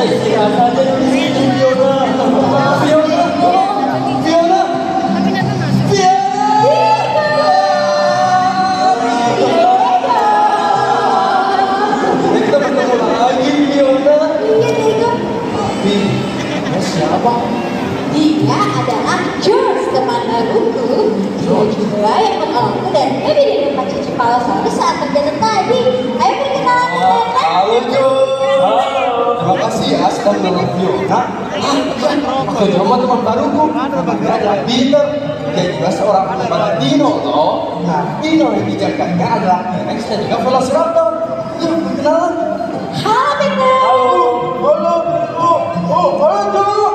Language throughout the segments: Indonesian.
Anda istirahat saja di sini, Fiona. Fiona. Fiona. Kita bertemu lagi, Fiona. Siapa? Dia adalah George, teman baruku. Dia juga yang menolongku dan baby di depan cucu Palosaurus saat terjatuh tadi. Ayo perkenalan dengan Halo, George. Terima kasih ya sudah menolong Fiona. Aku cuma teman baruku. Dia adalah Peter. Dia juga seorang pengembara dino, toh. Nah, dino yang dijagarnya adalah T-Rex dan juga Velociraptor. Yuk, perkenalan. Halo Peter. Halo, halo, halo, George.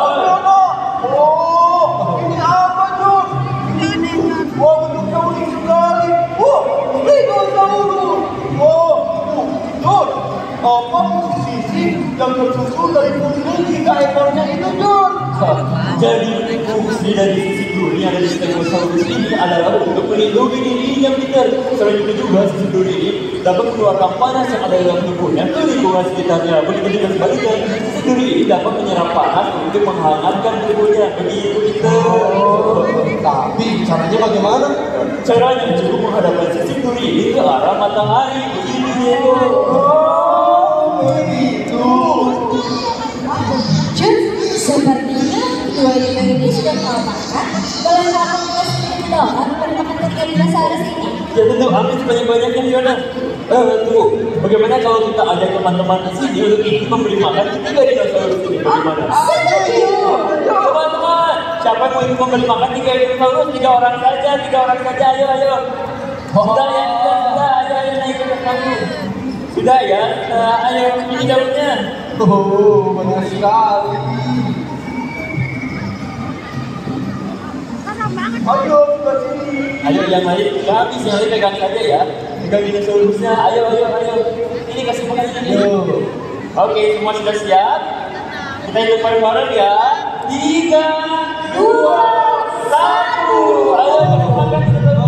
Ini apa, George? Wah, bentuknya unik sekali. Wah, dinosaurus. Wah, George, apa posisi yang tersusun dari punggung hingga ekornya itu, George? Jadi fungsi dari sisi duri yang ada di Stegosaurus ini adalah untuk melindungi dirinya, Peter. Selain itu juga sisi duri ini dapat mengeluarkan panas yang ada dalam tubuhnya ke lingkungan sekitarnya. Begitu juga sebaliknya, sisi duri ini dapat menyerap panas untuk menghangatkan tubuhnya. Begitu, Peter. Tapi caranya bagaimana? Caranya cukup menghadapkan sisi duri ini ke arah matahari. Begitu, Diego. Begitu. George, sepertinya dua dino ini sudah mau makan. Boleh aku minta sedikit doang pada makan ketiga dinosaurus ini? Ya tentu, ambil sebanyak-banyaknya, Fiona. Tunggu, bagaimana kalau kita ajak teman-teman di sini untuk ikut membeli makan ketiga dinosaurus ini? Bagaimana? Setuju. Teman-teman, siapa yang mau ikut membeli makan tiga dinosaurus? Tiga orang saja, ayo, ayo. Sudah ya, sudah, ayo naik ke panggung. Sudah ya, ayo ini dapurnya. Oh, banyak sekali. Ayo, ke sini. Ayo yang lain, habis yang lain pegang saja ya. Pegang dinosaurusnya, ayo. Ini kasih makan ini. Oke, semua sudah siap? Kita hitung bareng-bareng ya. 3, 2, 1. Ayo kita makan.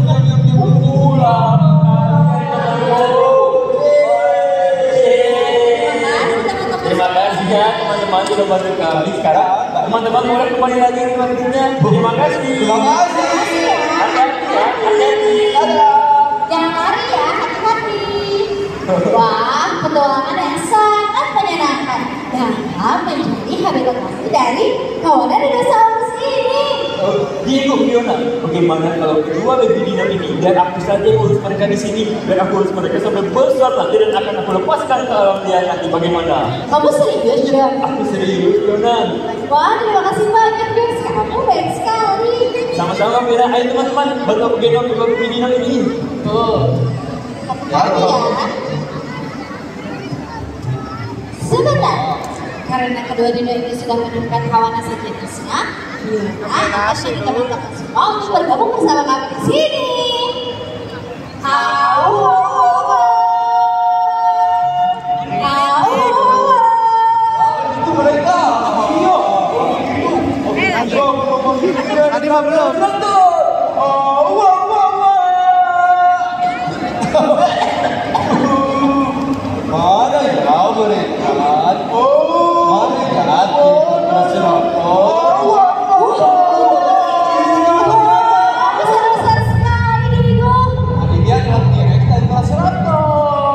Terima kasih ya teman-teman sudah bantu kami. Sekarang teman-teman boleh kembali lagi ke kampungnya. Terima kasih. Terima kasih. Hati-hati ya, hati-hati. Jangan lari ya, hati-hati. Wah, petualangan yang sangat menyenangkan dalam menjadi habitat asli dari kawanan dinosaurus ini. Diego, Fiona, bagaimana kalau kedua baby dino ini dan aku saja yang urus mereka di sini dan aku urus mereka sampai besar nanti dan akan aku lepaskan ke alam liar nanti, bagaimana? Kamu serius, George? Aku serius, Fiona. Wah, terima kasih banyak, George. Kamu baik sekali. Sama-sama, Fiona. Ayo teman-teman, bantu aku gendong kedua baby dino ini. Hati-hati ya. Sebentar, karena kedua dino ini sudah menemukan kawanan sejenisnya, akan teman-teman semua untuk bergabung bersama kami di sini. Itu mereka. Iya. Tadi mah belum. Mana ya mereka? Mana ya Besar-besar sekali, Diego. Dia adalah T-Rex dan Velociraptor.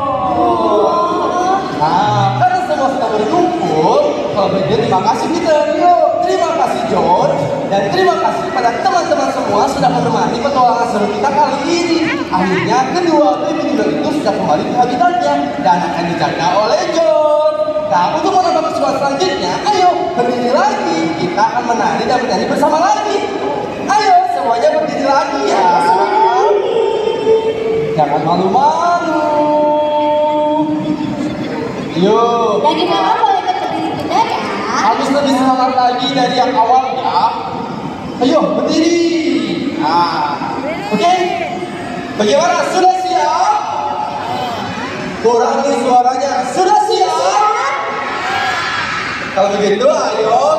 Nah, karena semua sudah berkumpul, kalau begitu terima kasih Peter, terima kasih George, dan terima kasih pada teman-teman semua sudah menemani petualangan seru kita kali ini. Akhirnya kedua baby dino itu sudah kembali ke habitatnya dan akan dijaga oleh George. Nah, untuk menambah keseruan selanjutnya, ayo berdiri lagi. Kita akan menari dan bernyanyi bersama lagi. Ayo semuanya berdiri lagi ya. Jangan malu-malu. Yuk. Dan gimana kalau ikut berdiri juga ya? Harus lebih semangat lagi dari yang awal ya. Ayo berdiri. Nah, oke. Bagaimana? Sudah siap? Kurangi suaranya. Sudah siap? Kalau begitu, ayo